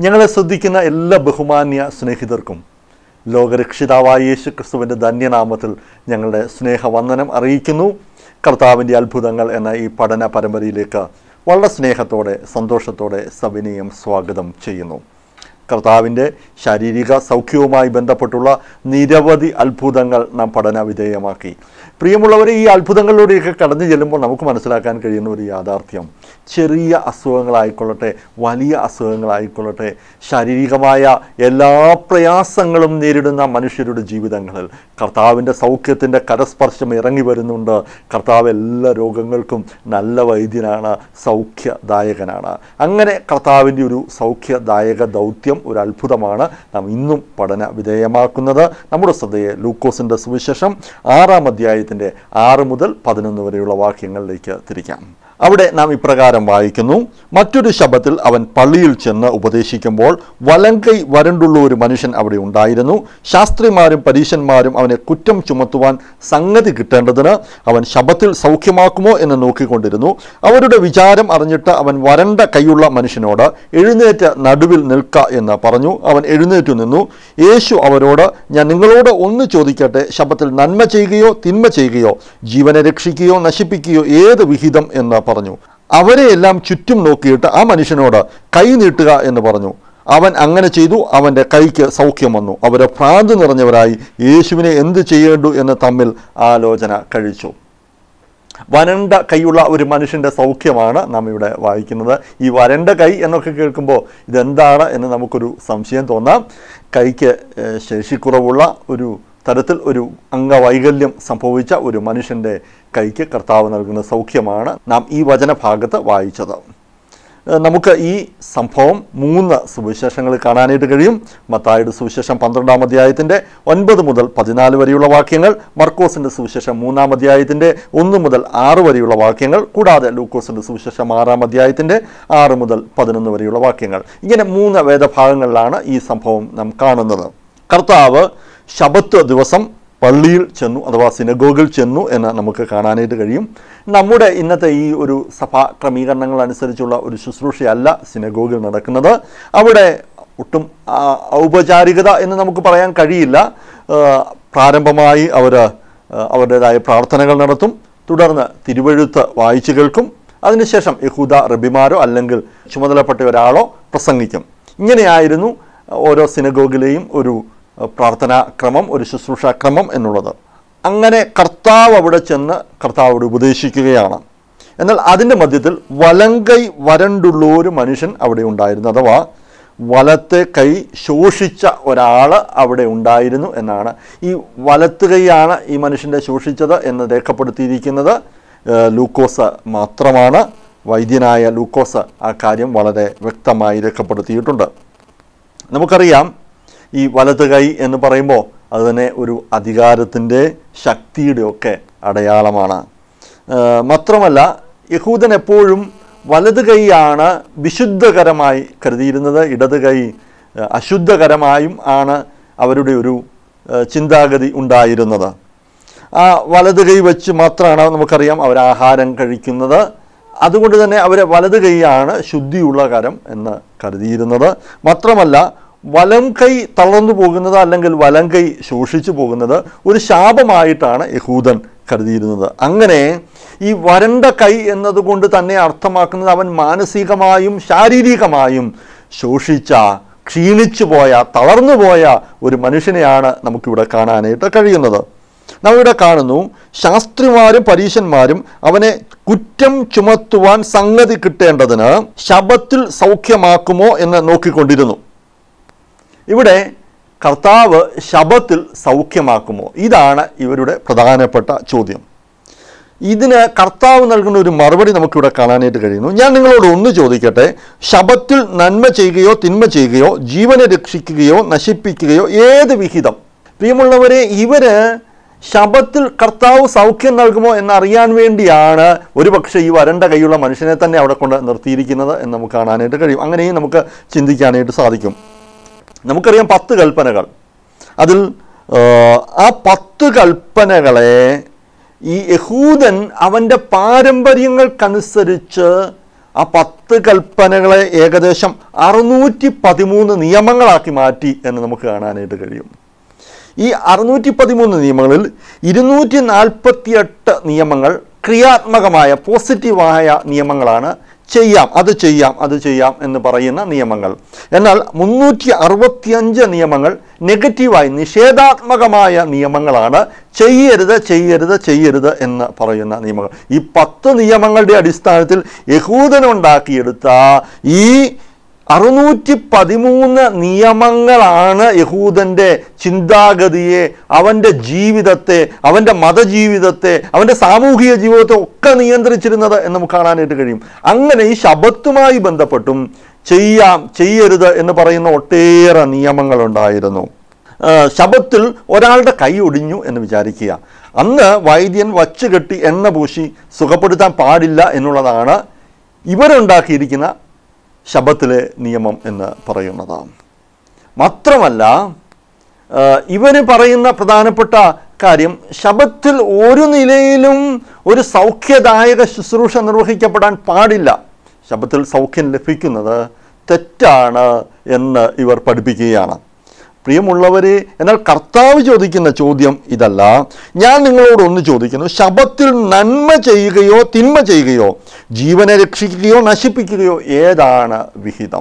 ഞങ്ങളെ ശ്രദ്ധിക്കുന്ന എല്ലാ ബഹുമാന്യ സ്നേഹിതർക്കും ലോകരക്ഷിതാവായ യേശു ക്രിസ്തുവിൻ്റെ ധന്യനാമത്തിൽ ഞങ്ങളുടെ സ്നേഹവന്ദനം അറിയിക്കുന്നു. കർത്താവിൻ്റെ അത്ഭുതങ്ങൾ എന്ന ഈ പഠന പരമ്പരയിലേക്ക് വളരെ സ്നേഹത്തോടെ സന്തോഷത്തോടെ സവിനയം സ്വാഗതം ചെയ്യുന്നു. കർത്താവിൻ്റെ ശാരീരിക സൗഖ്യവുമായി ബന്ധപ്പെട്ടുള്ള നിരവധി അത്ഭുതങ്ങൾ നാം പഠന വിധേയമാക്കി. പ്രിയമുള്ളവരെ, ഈ അത്ഭുതങ്ങളിലൂടെയൊക്കെ കടന്നു ചെല്ലുമ്പോൾ നമുക്ക് മനസ്സിലാക്കാൻ കഴിയുന്ന ഒരു യാഥാർത്ഥ്യം, ചെറിയ അസുഖങ്ങളായിക്കൊള്ളട്ടെ വലിയ അസുഖങ്ങളായിക്കൊള്ളട്ടെ, ശാരീരികമായ എല്ലാ പ്രയാസങ്ങളും നേരിടുന്ന മനുഷ്യരുടെ ജീവിതങ്ങളിൽ കർത്താവിൻ്റെ സൗഖ്യത്തിൻ്റെ കരസ്പർശം ഇറങ്ങി വരുന്നുണ്ട്. കർത്താവ് എല്ലാ രോഗങ്ങൾക്കും നല്ല വൈദ്യനാണ്, സൗഖ്യദായകനാണ്. അങ്ങനെ കർത്താവിൻ്റെ ഒരു സൗഖ്യദായക ദൗത്യം ഒരു അത്ഭുതമാണ് നാം ഇന്നും പഠന വിധേയമാക്കുന്നത്. നമ്മുടെ ശ്രദ്ധയെ ലൂക്കോസിൻ്റെ സുവിശേഷം 6-ാം അധ്യായത്തിൻ്റെ 6 മുതൽ 11 വരെയുള്ള വാക്യങ്ങളിലേക്ക് തിരിക്കാം. അവിടെ നാം ഇപ്രകാരം വായിക്കുന്നു: മറ്റൊരു ശബ്ബത്തിൽ അവൻ പള്ളിയിൽ ചെന്ന് ഉപദേശിക്കുമ്പോൾ വലങ്കൈ വരണ്ടുള്ള ഒരു മനുഷ്യൻ അവിടെ ഉണ്ടായിരുന്നു. ശാസ്ത്രിമാരും പരീശന്മാരും അവനെ കുറ്റം ചുമത്തുവാൻ സംഗതി കിട്ടേണ്ടതിന് അവൻ ശബ്ബത്തിൽ സൗഖ്യമാക്കുമോ എന്ന് നോക്കിക്കൊണ്ടിരുന്നു. അവരുടെ വിചാരം അറിഞ്ഞിട്ട് അവൻ വരണ്ട കൈയുള്ള മനുഷ്യനോട് എഴുന്നേറ്റ് നടുവിൽ നിൽക്ക എന്ന് പറഞ്ഞു. അവൻ എഴുന്നേറ്റു നിന്നു. യേശു അവരോട്, ഞാൻ നിങ്ങളോട് ഒന്ന് ചോദിക്കട്ടെ, ശബ്ബത്തിൽ നന്മ ചെയ്യുകയോ തിന്മ ചെയ്യുകയോ, ജീവനെ രക്ഷിക്കുകയോ നശിപ്പിക്കുകയോ ഏത് വിഹിതം എന്ന് പറഞ്ഞു. അവരെ എല്ലാം ചുറ്റും നോക്കിയിട്ട് ആ മനുഷ്യനോട് കൈ നീട്ടുക എന്ന് പറഞ്ഞു. അവൻ അങ്ങനെ ചെയ്തു. അവൻ്റെ കൈക്ക് സൗഖ്യം വന്നു. അവരെ ഭ്രാന്ത് നിറഞ്ഞവരായി യേശുവിനെ എന്ത് ചെയ്യേണ്ടു എന്ന് തമ്മിൽ ആലോചന കഴിച്ചു. വരണ്ട കൈയുള്ള ഒരു മനുഷ്യൻ്റെ സൗഖ്യമാണ് നാം ഇവിടെ വായിക്കുന്നത്. ഈ വരണ്ട കൈ എന്നൊക്കെ കേൾക്കുമ്പോൾ ഇതെന്താണ് എന്ന് നമുക്കൊരു സംശയം തോന്നാം. കൈക്ക് ശേഷിക്കുറവുള്ള ഒരു തരത്തിൽ ഒരു അംഗവൈകല്യം സംഭവിച്ച ഒരു മനുഷ്യൻ്റെ കൈക്ക് കർത്താവ് നൽകുന്ന സൗഖ്യമാണ് നാം ഈ വചനഭാഗത്ത് വായിച്ചത്. നമുക്ക് ഈ സംഭവം 3 സുവിശേഷങ്ങളിൽ കാണാനായിട്ട് കഴിയും. മത്തായിയുടെ സുവിശേഷം 12-ാം അധ്യായത്തിൻ്റെ 9 മുതൽ 14 വരെയുള്ള വാക്യങ്ങൾ, മർക്കോസിൻ്റെ സുവിശേഷം 3-ാം അധ്യായത്തിൻ്റെ 1 മുതൽ 6 വരെയുള്ള വാക്യങ്ങൾ, കൂടാതെ ലൂക്കോസിൻ്റെ സുവിശേഷം 6-ാം അധ്യായത്തിൻ്റെ 6 മുതൽ 11 വരെയുള്ള വാക്യങ്ങൾ. ഇങ്ങനെ 3 വേദഭാഗങ്ങളിലാണ് ഈ സംഭവം നാം കാണുന്നത്. കർത്താവ് ശബത്ത് ദിവസം പള്ളിയിൽ ചെന്നു, അഥവാ സിനഗോഗിൽ ചെന്നു എന്ന് നമുക്ക് കാണാനായിട്ട് കഴിയും. നമ്മുടെ ഇന്നത്തെ ഈ ഒരു സഭാ ക്രമീകരണങ്ങൾ അനുസരിച്ചുള്ള ഒരു ശുശ്രൂഷയല്ല സിനഗോഗിൽ നടക്കുന്നത്. അവിടെ ഒട്ടും ഔപചാരികത എന്ന് നമുക്ക് പറയാൻ കഴിയില്ല. പ്രാരംഭമായി അവരുടേതായ പ്രാർത്ഥനകൾ നടത്തും, തുടർന്ന് തിരുവെഴുത്ത് വായിച്ചു കേൾക്കും, അതിനുശേഷം യഹൂദ റബിമാരോ അല്ലെങ്കിൽ ചുമതലപ്പെട്ട ഒരാളോ പ്രസംഗിക്കും. ഇങ്ങനെയായിരുന്നു ഓരോ സിനഗോഗിലെയും ഒരു പ്രാർത്ഥനാ ക്രമം, ഒരു ശുശ്രൂഷാക്രമം എന്നുള്ളത്. അങ്ങനെ കർത്താവ് അവിടെ ചെന്ന് കർത്താവോട് ഉപദേശിക്കുകയാണ്. എന്നാൽ അതിൻ്റെ മധ്യത്തിൽ വലങ്കൈ വരണ്ടുള്ള ഒരു മനുഷ്യൻ അവിടെ ഉണ്ടായിരുന്നു, അഥവാ വലത്തെ കൈ ശോഷിച്ച ഒരാൾ അവിടെ ഉണ്ടായിരുന്നു എന്നാണ്. ഈ വലത്ത് കൈയാണ് ഈ മനുഷ്യൻ്റെ ശോഷിച്ചത് എന്ന് രേഖപ്പെടുത്തിയിരിക്കുന്നത് ലൂക്കോസ് മാത്രമാണ്. വൈദ്യനായ ലൂക്കോസ് ആ കാര്യം വളരെ വ്യക്തമായി രേഖപ്പെടുത്തിയിട്ടുണ്ട്. നമുക്കറിയാം, ഈ വലത് കൈ എന്ന് പറയുമ്പോൾ അത് തന്നെ ഒരു അധികാരത്തിൻ്റെ ശക്തിയുടെ ഒക്കെ അടയാളമാണ്. മാത്രമല്ല, യഹൂദൻ എപ്പോഴും വലത് കൈയാണ് വിശുദ്ധകരമായി കരുതിയിരുന്നത്. ഇടത് കൈ അശുദ്ധകരമായും ആണ് അവരുടെ ഒരു ചിന്താഗതി ഉണ്ടായിരുന്നത്. ആ വലത് കൈ വെച്ച് മാത്രമാണ് നമുക്കറിയാം അവർ ആഹാരം കഴിക്കുന്നത്. അതുകൊണ്ട് തന്നെ അവരെ വലത് കൈയാണ് ശുദ്ധിയുള്ള കരം എന്ന് കരുതിയിരുന്നത്. മാത്രമല്ല, വലം കൈ തളർന്നു പോകുന്നത് അല്ലെങ്കിൽ വലം കൈ ശോഷിച്ചു പോകുന്നത് ഒരു ശാപമായിട്ടാണ് യഹൂദൻ കരുതിയിരുന്നത്. അങ്ങനെ ഈ വരണ്ട കൈ എന്നതുകൊണ്ട് തന്നെ അർത്ഥമാക്കുന്നത് അവൻ മാനസികമായും ശാരീരികമായും ശോഷിച്ച, ക്ഷീണിച്ചു പോയ, തളർന്നു പോയ ഒരു മനുഷ്യനെയാണ് നമുക്കിവിടെ കാണാനായിട്ട് കഴിയുന്നത്. നാം ഇവിടെ കാണുന്നു, ശാസ്ത്രിമാരും പരീശന്മാരും അവനെ കുറ്റം ചുമത്തുവാൻ സംഗതി കിട്ടേണ്ടതിന് ശബ്ബത്തിൽ സൗഖ്യമാക്കുമോ എന്ന് നോക്കിക്കൊണ്ടിരുന്നു. ഇവിടെ കർത്താവ് ശബ്ബത്തിൽ സൗഖ്യമാക്കുമോ? ഇതാണ് ഇവരുടെ പ്രധാനപ്പെട്ട ചോദ്യം. ഇതിന് കർത്താവ് നൽകുന്ന ഒരു മറുപടി നമുക്കിവിടെ കാണാനായിട്ട് കഴിയുന്നു. ഞാൻ നിങ്ങളോട് ഒന്ന് ചോദിക്കട്ടെ, ശബ്ബത്തിൽ നന്മ ചെയ്യുകയോ തിന്മ ചെയ്യുകയോ, ജീവനെ രക്ഷിക്കുകയോ നശിപ്പിക്കുകയോ ഏത് വിഹിതം? പ്രിയമുള്ളവരെ, ഇവര് ശബ്ബത്തിൽ കർത്താവ് സൗഖ്യം നൽകുമോ എന്നറിയാൻ വേണ്ടിയാണ് ഒരുപക്ഷെ ഈ വരണ്ട കൈയുള്ള മനുഷ്യനെ തന്നെ അവിടെ കൊണ്ട് നിർത്തിയിരിക്കുന്നത് എന്ന് നമുക്ക് കാണാനായിട്ട് കഴിയും. അങ്ങനെയും നമുക്ക് ചിന്തിക്കാനായിട്ട് സാധിക്കും. നമുക്കറിയാം 10 കൽപ്പനകൾ. അതിൽ ആ 10 കൽപ്പനകളെ ഈ യഹൂദൻ അവൻ്റെ പാരമ്പര്യങ്ങൾക്കനുസരിച്ച് ആ 10 കൽപ്പനകളെ ഏകദേശം 613 നിയമങ്ങളാക്കി മാറ്റി എന്ന് നമുക്ക് കാണാനായിട്ട് കഴിയും. ഈ 613 നിയമങ്ങളിൽ 248 നിയമങ്ങൾ ക്രിയാത്മകമായ പോസിറ്റീവായ നിയമങ്ങളാണ്. അത് ചെയ്യാം എന്ന് പറയുന്ന നിയമങ്ങൾ. എന്നാൽ 365 നിയമങ്ങൾ നെഗറ്റീവായി നിഷേധാത്മകമായ നിയമങ്ങളാണ്. ചെയ്യരുത് എന്ന് പറയുന്ന നിയമങ്ങൾ. ഈ 10 നിയമങ്ങളുടെ അടിസ്ഥാനത്തിൽ യഹൂദനുണ്ടാക്കിയെടുത്ത ഈ 613 നിയമങ്ങളാണ് യഹൂദൻ്റെ ചിന്താഗതിയെ, അവൻ്റെ ജീവിതത്തെ, അവൻ്റെ മതജീവിതത്തെ, അവൻ്റെ സാമൂഹിക ജീവിതത്തെ ഒക്കെ നിയന്ത്രിച്ചിരുന്നത് എന്ന് നമുക്ക് കാണാനായിട്ട് കഴിയും. അങ്ങനെ ഈ ശബത്തുമായി ബന്ധപ്പെട്ടും ചെയ്യരുത് എന്ന് പറയുന്ന ഒട്ടേറെ നിയമങ്ങളുണ്ടായിരുന്നു. ശബത്തിൽ ഒരാളുടെ കൈ ഒടിഞ്ഞു എന്ന് വിചാരിക്കുക. അന്ന് വൈദ്യൻ വച്ചുകെട്ടി എണ്ണ പൂശി സുഖപ്പെടുത്താൻ പാടില്ല എന്നുള്ളതാണ് ഇവരുണ്ടാക്കിയിരിക്കുന്ന ശബത്തിലെ നിയമം എന്ന് പറയുന്നതാണ്. മാത്രമല്ല ഇവന് പറയുന്ന പ്രധാനപ്പെട്ട കാര്യം, ശബത്തിൽ ഒരു നിലയിലും ഒരു സൗഖ്യദായക ശുശ്രൂഷ നിർവഹിക്കപ്പെടാൻ പാടില്ല. ശബത്തിൽ സൗഖ്യം ലഭിക്കുന്നത് തെറ്റാണ് എന്ന് ഇവർ പഠിപ്പിക്കുകയാണ്. പ്രിയമുള്ളവരെ, എന്നാൽ കർത്താവ് ചോദിക്കുന്ന ചോദ്യം ഇതല്ല. ഞാൻ നിങ്ങളോട് ഒന്ന് ചോദിക്കുന്നു, ശബത്തിൽ നന്മ ചെയ്യുകയോ തിന്മ ചെയ്യുകയോ, ജീവനെ രക്ഷിക്കുകയോ നശിപ്പിക്കുകയോ, ഏതാണ് വിഹിതം?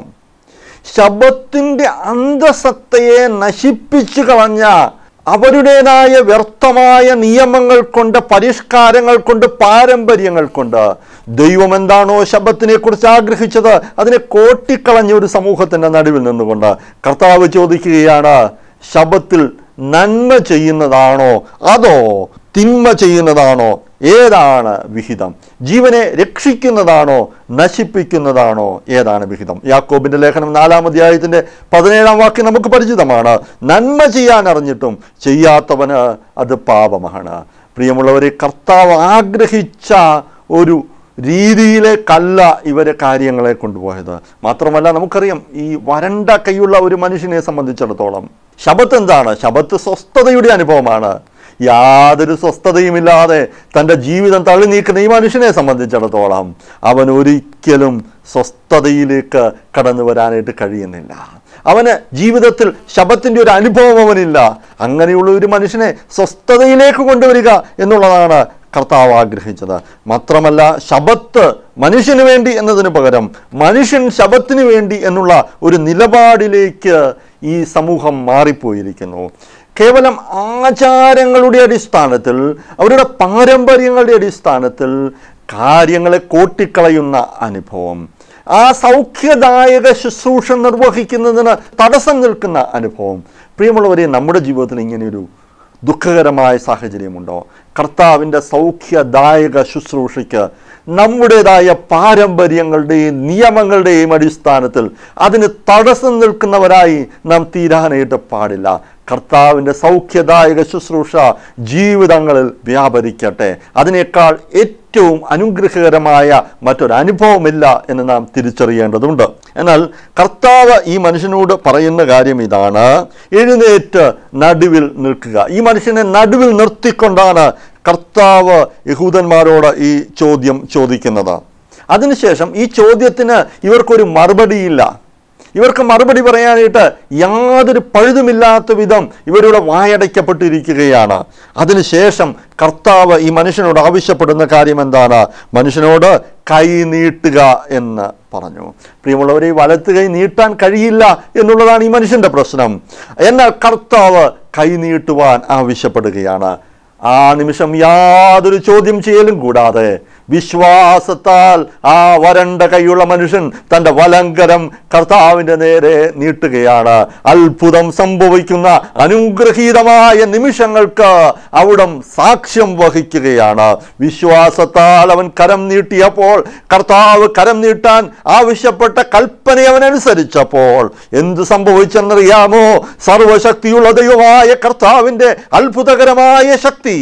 ശബത്തിൻ്റെ അന്തസത്തയെ നശിപ്പിച്ചു കളഞ്ഞ അവരുടേതായ വ്യർത്ഥമായ നിയമങ്ങൾ കൊണ്ട്, പരിഷ്കാരങ്ങൾ കൊണ്ട്, പാരമ്പര്യങ്ങൾ കൊണ്ട് ദൈവം എന്താണോ ശബത്തിനെ കുറിച്ച് ആഗ്രഹിച്ചത് അതിനെ കോട്ടിക്കളഞ്ഞ ഒരു സമൂഹത്തിൻ്റെ നടുവിൽ നിന്നുകൊണ്ട് കർത്താവ് ചോദിക്കുകയാണ്, ശബത്തിൽ നന്മ ചെയ്യുന്നതാണോ അതോ തിന്മ ചെയ്യുന്നതാണോ, ഏതാണ് വിഹിതം? ജീവനെ രക്ഷിക്കുന്നതാണോ നശിപ്പിക്കുന്നതാണോ, ഏതാണ് വിഹിതം? യാക്കോബിൻ്റെ ലേഖനം 4-ാം അധ്യായത്തിൻ്റെ 17-ാം വാക്യം നമുക്ക് പരിചിതമാണ്. നന്മ ചെയ്യാൻ അറിഞ്ഞിട്ടും ചെയ്യാത്തവന് അത് പാപമാണ്. പ്രിയമുള്ളവരെ, കർത്താവ് ആഗ്രഹിച്ച ഒരു രീതിയിലേക്കല്ല ഇവരെ കാര്യങ്ങളെ കൊണ്ടുപോയത്. മാത്രമല്ല നമുക്കറിയാം, ഈ വരണ്ട കൈയുള്ള ഒരു മനുഷ്യനെ സംബന്ധിച്ചിടത്തോളം ശബത്ത് എന്താണ്? ശബത്ത് സ്വസ്ഥതയുടെ അനുഭവമാണ്. യാതൊരു സ്വസ്ഥതയുമില്ലാതെ തൻ്റെ ജീവിതം തള്ളി നീക്കുന്ന ഈ മനുഷ്യനെ സംബന്ധിച്ചിടത്തോളം അവൻ ഒരിക്കലും സ്വസ്ഥതയിലേക്ക് കടന്നു വരാനായിട്ട് കഴിയുന്നില്ല. അവന് ജീവിതത്തിൽ ശബത്തിൻ്റെ ഒരു അനുഭവം അവനില്ല. അങ്ങനെയുള്ള ഒരു മനുഷ്യനെ സ്വസ്ഥതയിലേക്ക് കൊണ്ടുവരിക എന്നുള്ളതാണ് കർത്താവ് ആഗ്രഹിച്ചത്. മാത്രമല്ല, ശബത്ത് മനുഷ്യന് വേണ്ടി എന്നതിന് പകരം മനുഷ്യൻ ശബത്തിന് വേണ്ടി എന്നുള്ള ഒരു നിലപാടിലേക്ക് ഈ സമൂഹം മാറിപ്പോയിരിക്കുന്നു. കേവലം ആചാരങ്ങളുടെ അടിസ്ഥാനത്തിൽ, അവരുടെ പാരമ്പര്യങ്ങളുടെ അടിസ്ഥാനത്തിൽ കാര്യങ്ങളെ കോട്ടിക്കളയുന്ന അനുഭവം, ആ സൗഖ്യദായക ശുശ്രൂഷ നിർവഹിക്കുന്നതിന് തടസ്സം നിൽക്കുന്ന അനുഭവം. പ്രിയമുള്ളവരെ, നമ്മുടെ ജീവിതത്തിൽ ഇങ്ങനെയൊരു ദുഃഖകരമായ സാഹചര്യമുണ്ടോ? കർത്താവിൻ്റെ സൗഖ്യദായക ശുശ്രൂഷയ്ക്ക് നമ്മുടേതായ പാരമ്പര്യങ്ങളുടെയും നിയമങ്ങളുടെയും അടിസ്ഥാനത്തിൽ അതിന് തടസ്സം നിൽക്കുന്നവരായി നാം തീരാനായിട്ട് പാടില്ല. കർത്താവിൻ്റെ സൗഖ്യദായക ശുശ്രൂഷ ജീവിതങ്ങളിൽ വ്യാപരിക്കട്ടെ. അതിനേക്കാൾ ഏറ്റവും അനുഗ്രഹകരമായ മറ്റൊരനുഭവമില്ല എന്ന് നാം തിരിച്ചറിയേണ്ടതുണ്ട്. എന്നാൽ കർത്താവ് ഈ മനുഷ്യനോട് പറയുന്ന കാര്യം ഇതാണ്: എഴുന്നേറ്റ് നടുവിൽ നിൽക്കുക. ഈ മനുഷ്യനെ നടുവിൽ നിർത്തിക്കൊണ്ടാണ് കർത്താവ് യഹൂദന്മാരോട് ഈ ചോദ്യം ചോദിക്കുന്നത്. അതിനുശേഷം ഈ ചോദ്യത്തിന് ഇവർക്കൊരു മറുപടിയില്ല. ഇവർക്ക് മറുപടി പറയാനായിട്ട് യാതൊരു പഴുതുമില്ലാത്ത വിധം ഇവരുടെ വായടയ്ക്കപ്പെട്ടിരിക്കുകയാണ്. അതിനുശേഷം കർത്താവ് ഈ മനുഷ്യനോട് ആവശ്യപ്പെടുന്ന കാര്യം എന്താണ്? മനുഷ്യനോട് കൈ നീട്ടുക എന്ന് പറഞ്ഞു. പ്രിയമുള്ളവരെ, വലത്ത് കൈ നീട്ടാൻ കഴിയില്ല എന്നുള്ളതാണ് ഈ മനുഷ്യൻ്റെ പ്രശ്നം. എന്നാൽ കർത്താവ് കൈ നീട്ടുവാൻ ആവശ്യപ്പെടുകയാണ്. ആ നിമിഷം യാതൊരു ചോദ്യം ചെയ്യലും കൂടാതെ വിശ്വാസത്താൽ ആ വരണ്ട കൈയുള്ള മനുഷ്യൻ തൻ്റെ വലങ്കരം കർത്താവിൻ്റെ നേരെ നീട്ടുകയാണ്. അത്ഭുതം സംഭവിക്കുന്ന അനുഗ്രഹീതമായ നിമിഷങ്ങൾക്ക് അവിടം സാക്ഷ്യം വഹിക്കുകയാണ്. വിശ്വാസത്താൽ അവൻ കരം നീട്ടിയപ്പോൾ, കർത്താവ് കരം നീട്ടാൻ ആവശ്യപ്പെട്ട കൽപ്പന അവനനുസരിച്ചപ്പോൾ എന്ത് സംഭവിച്ചെന്നറിയാമോ? സർവശക്തിയുള്ള ദൈവമായ കർത്താവിൻ്റെ അത്ഭുതകരമായ ശക്തി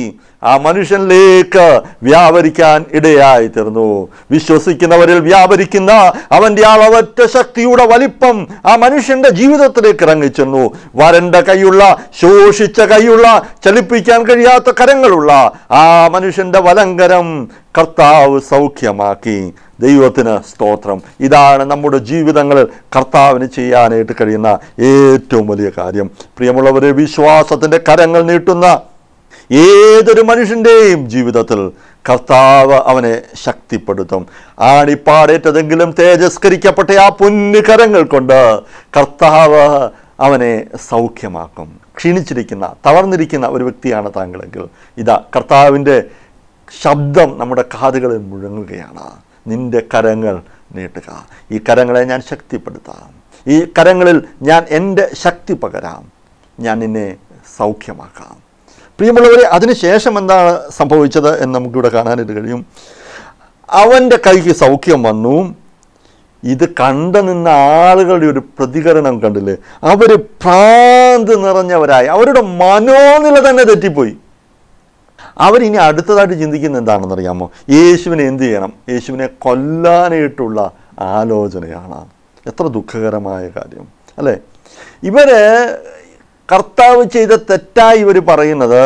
ആ മനുഷ്യനിലേക്ക് വ്യാപരിക്കാൻ ഇടയായി തീർന്നു. വിശ്വസിക്കുന്നവരിൽ വ്യാപരിക്കുന്ന അവൻ്റെ അളവറ്റ ശക്തിയുടെ വലിപ്പം ആ മനുഷ്യന്റെ ജീവിതത്തിലേക്ക് ഇറങ്ങിച്ചെന്നു. വരണ്ട കൈയുള്ള, ശോഷിച്ച കൈയുള്ള, ചലിപ്പിക്കാൻ കഴിയാത്ത കരങ്ങളുള്ള ആ മനുഷ്യന്റെ വലങ്കരം കർത്താവ് സൗഖ്യമാക്കി. ദൈവത്തിന് സ്തോത്രം. ഇതാണ് നമ്മുടെ ജീവിതങ്ങളിൽ കർത്താവിന് ചെയ്യാനായിട്ട് കഴിയുന്ന ഏറ്റവും വലിയ കാര്യം. പ്രിയമുള്ളവരെ, വിശ്വാസത്തിൻ്റെ കരങ്ങൾ നീട്ടുന്ന ഏതൊരു മനുഷ്യൻ്റെയും ജീവിതത്തിൽ കർത്താവ് അവനെ ശക്തിപ്പെടുത്തും. ആണിപ്പാടേറ്റതെങ്കിലും തേജസ്കരിക്കപ്പെട്ട ആ പൊന്നു കരങ്ങൾ കൊണ്ട് കർത്താവ് അവനെ സൗഖ്യമാക്കും. ക്ഷീണിച്ചിരിക്കുന്ന, തളർന്നിരിക്കുന്ന ഒരു വ്യക്തിയാണ് താങ്കളെങ്കിൽ ഇതാ കർത്താവിൻ്റെ ശബ്ദം നമ്മുടെ കാതുകളിൽ മുഴങ്ങുകയാണ്. നിന്റെ കരങ്ങൾ നീട്ടുക. ഈ കരങ്ങളെ ഞാൻ ശക്തിപ്പെടുത്താം. ഈ കരങ്ങളിൽ ഞാൻ എൻ്റെ ശക്തി പകരാം. ഞാൻ നിന്നെ സൗഖ്യമാക്കാം. പ്രിയമുള്ളവരെ, അതിനുശേഷം എന്താണ് സംഭവിച്ചത് എന്ന് നമുക്കിവിടെ കാണാനായിട്ട് കഴിയും. അവൻ്റെ കൈക്ക് സൗഖ്യം വന്നു. ഇത് കണ്ടു നിന്ന ആളുകളുടെ ഒരു പ്രതികരണം കണ്ടില്ലേ? അവർ ഭ്രാന്ത് നിറഞ്ഞവരായി. അവരുടെ മനോനില തന്നെ തെറ്റിപ്പോയി. അവരിനി അടുത്തതായിട്ട് ചിന്തിക്കുന്നത് എന്താണെന്നറിയാമോ? യേശുവിനെ എന്ത് ചെയ്യണം? യേശുവിനെ കൊല്ലാനായിട്ടുള്ള ആലോചനയാണ്. എത്ര ദുഃഖകരമായ കാര്യം അല്ലേ? ഇവര് കർത്താവ് ചെയ്ത തെറ്റായി ഇവർ പറയുന്നത്,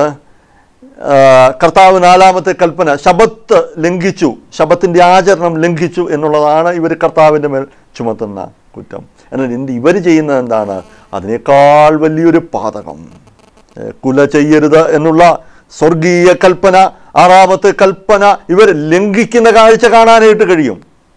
കർത്താവ് 4-ാമത്തെ കൽപ്പന ശബത്ത് ലംഘിച്ചു, ശബത്തിൻ്റെ ആചരണം ലംഘിച്ചു എന്നുള്ളതാണ് ഇവർ കർത്താവിൻ്റെ മേൽ ചുമത്തുന്ന കുറ്റം. എന്നാൽ ഇവർ ചെയ്യുന്നത് എന്താണ്? അതിനേക്കാൾ വലിയൊരു പാതകം. കുല ചെയ്യരുത് എന്നുള്ള സ്വർഗീയ കൽപ്പന, 6-ാമത്തെ കൽപ്പന ഇവർ ലംഘിക്കുന്ന കാഴ്ച കാണാനായിട്ട് കഴിയും.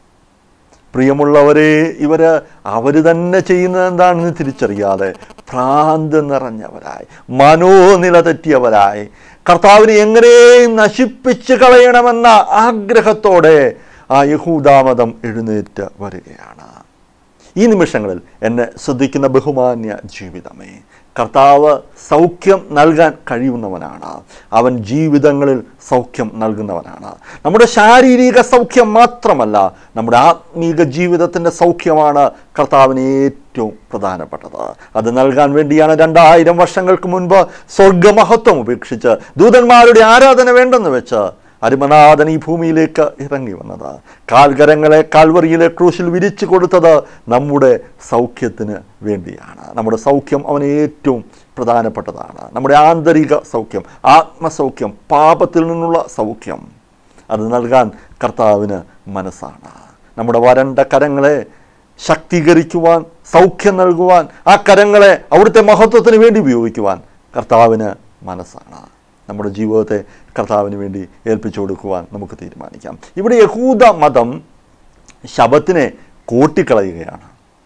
പ്രിയമുള്ളവരെ, അവർ തന്നെ ചെയ്യുന്നത് എന്താണെന്ന് തിരിച്ചറിയാതെ ഭ്രാന്ത് നിറഞ്ഞവരായി, മനോനില തെറ്റിയവരായി, കർത്താവിനെ എങ്ങനെയും നശിപ്പിച്ച് കളയണമെന്ന ആഗ്രഹത്തോടെ ആ യഹൂദാമതം എഴുന്നേറ്റ് വരികയാണ്. ഈ നിമിഷങ്ങളിൽ എന്നെ ശ്രദ്ധിക്കുന്ന ബഹുമാന്യ ജീവിതമേ, കർത്താവ് സൗഖ്യം നൽകാൻ കഴിയുന്നവനാണ്. അവൻ ജീവിതങ്ങളിൽ സൗഖ്യം നൽകുന്നവനാണ്. നമ്മുടെ ശാരീരിക സൗഖ്യം മാത്രമല്ല, നമ്മുടെ ആത്മീക ജീവിതത്തിൻ്റെ സൗഖ്യമാണ് കർത്താവിന് ഏറ്റവും പ്രധാനപ്പെട്ടത്. അത് നൽകാൻ വേണ്ടിയാണ് 2000 വർഷങ്ങൾക്ക് മുൻപ് സ്വർഗമഹത്വം ഉപേക്ഷിച്ച് ദൂതന്മാരുടെ ആരാധന വേണ്ടെന്ന് വെച്ച് അരിമനാഥൻ ഈ ഭൂമിയിലേക്ക് ഇറങ്ങി വന്നത്. കാൽകരങ്ങളെ കാൽവറിയിലെ ക്രൂശിൽ വിരിച്ചു കൊടുത്തത് നമ്മുടെ സൗഖ്യത്തിന് വേണ്ടിയാണ്. നമ്മുടെ സൗഖ്യം അവന് ഏറ്റവും പ്രധാനപ്പെട്ടതാണ്. നമ്മുടെ ആന്തരിക സൗഖ്യം, ആത്മസൗഖ്യം, പാപത്തിൽ നിന്നുള്ള സൗഖ്യം, അത് നൽകാൻ കർത്താവിന് മനസ്സാണ്. നമ്മുടെ വരണ്ട കരങ്ങളെ ശക്തീകരിക്കുവാൻ, സൗഖ്യം നൽകുവാൻ, ആ കരങ്ങളെ അവിടുത്തെ മഹത്വത്തിന് വേണ്ടി ഉപയോഗിക്കുവാൻ കർത്താവിന് മനസ്സാണ്. നമ്മുടെ ജീവിതത്തെ കർത്താവിന് വേണ്ടി ഏൽപ്പിച്ചു കൊടുക്കുവാൻ നമുക്ക് തീരുമാനിക്കാം. ഇവിടെ യഹൂദ മതം ശബത്തിനെ കൂട്ടിക്കളയുകയാണ്.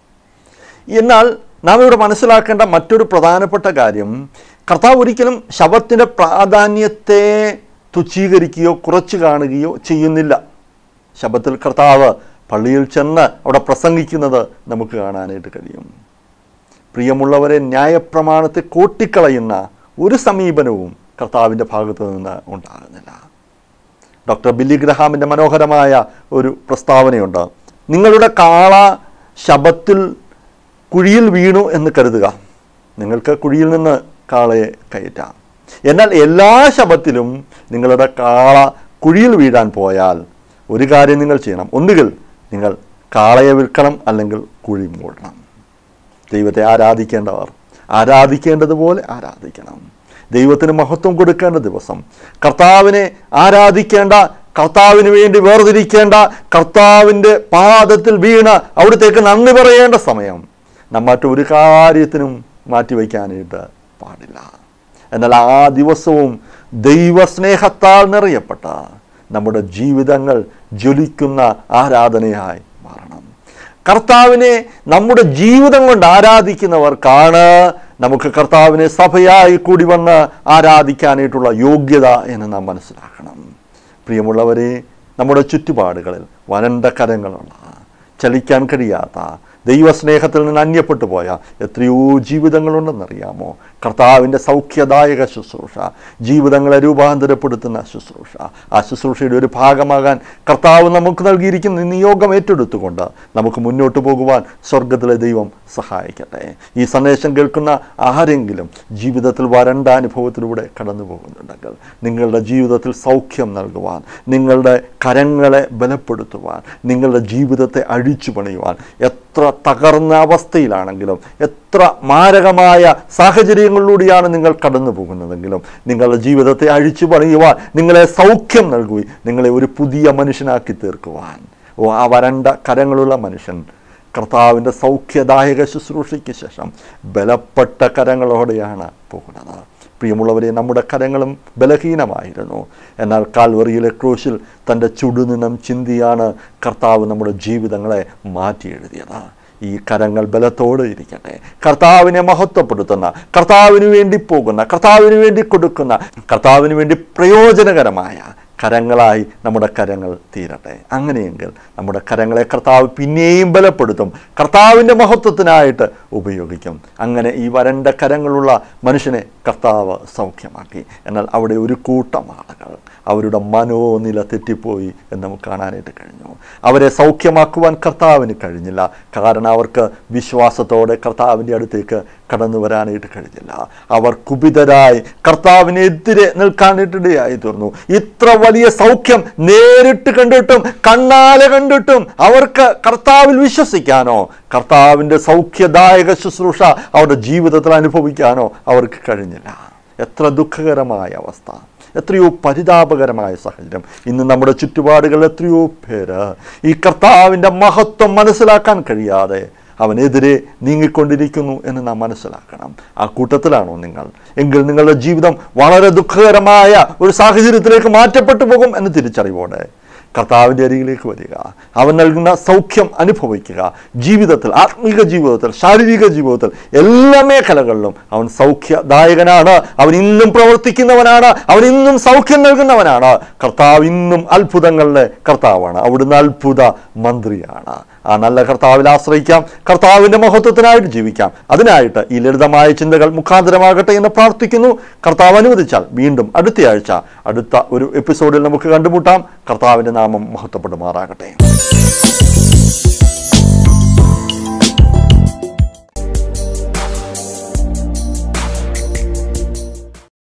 എന്നാൽ നാം ഇവിടെ മനസ്സിലാക്കേണ്ട മറ്റൊരു പ്രധാനപ്പെട്ട കാര്യം, കർത്താവ് ഒരിക്കലും ശബത്തിൻ്റെ പ്രാധാന്യത്തെ തുച്ഛീകരിക്കുകയോ കുറച്ച് കാണുകയോ ചെയ്യുന്നില്ല. ശബത്തിൽ കർത്താവ് പള്ളിയിൽ ചെന്ന് അവിടെ പ്രസംഗിക്കുന്നത് നമുക്ക് കാണാനായിട്ട് കഴിയും. പ്രിയമുള്ളവരെ, ന്യായപ്രമാണത്തെ കൂട്ടിക്കളയുന്ന ഒരു സമീപനവും കർത്താവിൻ്റെ ഭാഗത്തു നിന്ന് ഉണ്ടാകുന്നില്ല. ഡോക്ടർ ബില്ലി ഗ്രഹാമിൻ്റെ മനോഹരമായ ഒരു പ്രസ്താവനയുണ്ട്. നിങ്ങളുടെ കാള ശബത്തിൽ കുഴിയിൽ വീണു എന്ന് കരുതുക. നിങ്ങൾക്ക് കുഴിയിൽ നിന്ന് കാളയെ കയറ്റാം. എന്നാൽ എല്ലാ ശബത്തിലും നിങ്ങളുടെ കാള കുഴിയിൽ വീഴാൻ പോയാൽ ഒരു കാര്യം നിങ്ങൾ ചെയ്യണം. ഒന്നുകിൽ നിങ്ങൾ കാളയെ വിൽക്കണം, അല്ലെങ്കിൽ കുഴി മൂടണം. ദൈവത്തെ ആരാധിക്കേണ്ടവർ ആരാധിക്കേണ്ടതുപോലെ ആരാധിക്കണം. ദൈവത്തിന് മഹത്വം കൊടുക്കേണ്ട ദിവസം, കർത്താവിനെ ആരാധിക്കേണ്ട, കർത്താവിന് വേണ്ടി വേർതിരിക്കേണ്ട, കർത്താവിൻ്റെ പാദത്തിൽ വീണ് അവിടത്തേക്ക് നന്ദി പറയേണ്ട സമയം നാം മറ്റൊരു കാര്യത്തിനും മാറ്റിവെക്കാനായിട്ട് പാടില്ല. എന്നാൽ ആ ദിവസവും ദൈവസ്നേഹത്താൽ നിറയപ്പെട്ട നമ്മുടെ ജീവിതങ്ങൾ ജ്വലിക്കുന്ന ആരാധനയായി മാറണം. കർത്താവിനെ നമ്മുടെ ജീവിതം കൊണ്ട് ആരാധിക്കുന്നവർക്കാണ് നമുക്ക് കർത്താവിനെ സഭയായി കൂടി വന്ന് ആരാധിക്കാനായിട്ടുള്ള യോഗ്യത എന്ന് നാം മനസ്സിലാക്കണം. പ്രിയമുള്ളവരെ, നമ്മുടെ ചുറ്റുപാടുകളിൽ വരണ്ട കരങ്ങളുള്ള, ചലിക്കാൻ കഴിയാത്ത, ദൈവസ്നേഹത്തിൽ നിന്ന് അന്യപ്പെട്ടു പോയ എത്രയോ ജീവിതങ്ങളുണ്ടെന്നറിയാമോ? കർത്താവിൻ്റെ സൗഖ്യദായക ശുശ്രൂഷ, ജീവിതങ്ങളെ രൂപാന്തരപ്പെടുത്തുന്ന ശുശ്രൂഷ, ആ ശുശ്രൂഷയുടെ ഒരു ഭാഗമാകാൻ കർത്താവ് നമുക്ക് നൽകിയിരിക്കുന്ന നിയോഗം ഏറ്റെടുത്തുകൊണ്ട് നമുക്ക് മുന്നോട്ട് പോകുവാൻ സ്വർഗത്തിലെ ദൈവം സഹായിക്കട്ടെ. ഈ സന്ദേശം കേൾക്കുന്ന ആരെങ്കിലും ജീവിതത്തിൽ വരണ്ട അനുഭവത്തിലൂടെ കടന്നു പോകുന്നുണ്ടെങ്കിൽ നിങ്ങളുടെ ജീവിതത്തിൽ സൗഖ്യം നൽകുവാൻ, നിങ്ങളുടെ കരങ്ങളെ ബലപ്പെടുത്തുവാൻ, നിങ്ങളുടെ ജീവിതത്തെ അഴിച്ചു പണിയുവാൻ, എത്ര തകർന്ന അവസ്ഥയിലാണെങ്കിലും എത്ര മാരകമായ സാഹചര്യങ്ങളിലൂടെയാണ് നിങ്ങൾ കടന്നു പോകുന്നതെങ്കിലും നിങ്ങളുടെ ജീവിതത്തെ അഴിച്ചു പണിയുവാൻ, നിങ്ങളെ സൗഖ്യം നൽകുകയും നിങ്ങളെ ഒരു പുതിയ മനുഷ്യനാക്കി തീർക്കുവാൻ ആ വരണ്ട കരങ്ങളുള്ള മനുഷ്യൻ കർത്താവിൻ്റെ സൗഖ്യദായക ശുശ്രൂഷയ്ക്ക് ശേഷം ബലപ്പെട്ട കരങ്ങളോടെയാണ് പോകുന്നത്. പ്രിയമുള്ളവരെ, നമ്മുടെ കരങ്ങളും ബലഹീനമായിരുന്നു. എന്നാൽ കാൽവറിയിലെ ക്രൂശിൽ തൻ്റെ ചുടുനിണം ചിന്തിയാണ് കർത്താവ് നമ്മുടെ ജീവിതങ്ങളെ മാറ്റി എഴുതിയത്. ഈ കരങ്ങൾ ബലത്തോടെ ഇരിക്കട്ടെ. കർത്താവിനെ മഹത്വപ്പെടുത്തുന്ന, കർത്താവിന് വേണ്ടി പോകുന്ന, കർത്താവിന് വേണ്ടി കൊടുക്കുന്ന, കർത്താവിന് വേണ്ടി പ്രയോജനകരമായ കരങ്ങളായി നമ്മുടെ കരങ്ങൾ തീരട്ടെ. അങ്ങനെയെങ്കിൽ നമ്മുടെ കരങ്ങളെ കർത്താവ് പിന്നെയും ബലപ്പെടുത്തും, കർത്താവിൻ്റെ മഹത്വത്തിനായിട്ട് ഉപയോഗിക്കും. അങ്ങനെ ഈ വരണ്ട കരങ്ങളുള്ള മനുഷ്യനെ കർത്താവ് സൗഖ്യമാക്കി. എന്നാൽ അവിടെ ഒരു കൂട്ടം ആളുകൾ അവരുടെ മനോനില തെറ്റിപ്പോയി എന്ന് നമുക്ക് കാണാനായിട്ട് കഴിഞ്ഞു. അവരെ സൗഖ്യമാക്കുവാൻ കർത്താവിന് കഴിഞ്ഞില്ല. കാരണം അവർക്ക് വിശ്വാസത്തോടെ കർത്താവിൻ്റെ അടുത്തേക്ക് കടന്നു വരാനായിട്ട് കഴിഞ്ഞില്ല. അവർ കുപിതരായി കർത്താവിനെതിരെ നിൽക്കാനായിട്ടിടയായി തീർന്നു. ഇത്ര വലിയ സൗഖ്യം നേരിട്ട് കണ്ടിട്ടും കണ്ണാലെ കണ്ടിട്ടും അവർക്ക് കർത്താവിൽ വിശ്വസിക്കാനോ കർത്താവിൻ്റെ സൗഖ്യദായക ശുശ്രൂഷ അവരുടെ ജീവിതത്തിൽ അനുഭവിക്കാനോ അവർക്ക് കഴിഞ്ഞില്ല. എത്ര ദുഃഖകരമായ അവസ്ഥ, എത്രയോ പരിതാപകരമായ സാഹചര്യം. ഇന്ന് നമ്മുടെ ചുറ്റുപാടുകൾ എത്രയോ പേര് ഈ കർത്താവിൻ്റെ മഹത്വം മനസ്സിലാക്കാൻ കഴിയാതെ അവനെതിരെ നീങ്ങിക്കൊണ്ടിരിക്കുന്നു എന്ന് നാം മനസ്സിലാക്കണം. ആ കൂട്ടത്തിലാണോ നിങ്ങൾ? എങ്കിൽ നിങ്ങളുടെ ജീവിതം വളരെ ദുഃഖകരമായ ഒരു സാഹചര്യത്തിലേക്ക് മാറ്റപ്പെട്ടു പോകും എന്ന് തിരിച്ചറിവോടെ കർത്താവിൻ്റെ അരികിലേക്ക് വരിക, അവൻ നൽകുന്ന സൗഖ്യം അനുഭവിക്കുക. ജീവിതത്തിൽ, ആത്മീക ജീവിതത്തിൽ, ശാരീരിക ജീവിതത്തിൽ, എല്ലാ മേഖലകളിലും അവൻ സൗഖ്യദായകനാണ്. അവൻ ഇന്നും പ്രവർത്തിക്കുന്നവനാണ്. അവൻ ഇന്നും സൗഖ്യം നൽകുന്നവനാണ്. കർത്താവ് ഇന്നും അത്ഭുതങ്ങളുടെ കർത്താവാണ്. അവിടുന്ന് അത്ഭുത മന്ത്രിയാണ്. ആ നല്ല കർത്താവിൽ ആശ്രയിക്കാം, കർത്താവിൻ്റെ മഹത്വത്തിനായിട്ട് ജീവിക്കാം. അതിനായിട്ട് ഈ ലളിതമായ ചിന്തകൾ മുഖാന്തരമാകട്ടെ എന്ന് പ്രാർത്ഥിക്കുന്നു. കർത്താവ് അനുവദിച്ചാൽ വീണ്ടും അടുത്തയാഴ്ച അടുത്ത ഒരു എപ്പിസോഡിൽ നമുക്ക് കണ്ടുമുട്ടാം. കർത്താവിൻ്റെ നാമം മഹത്വപ്പെടുമാറാകട്ടെ.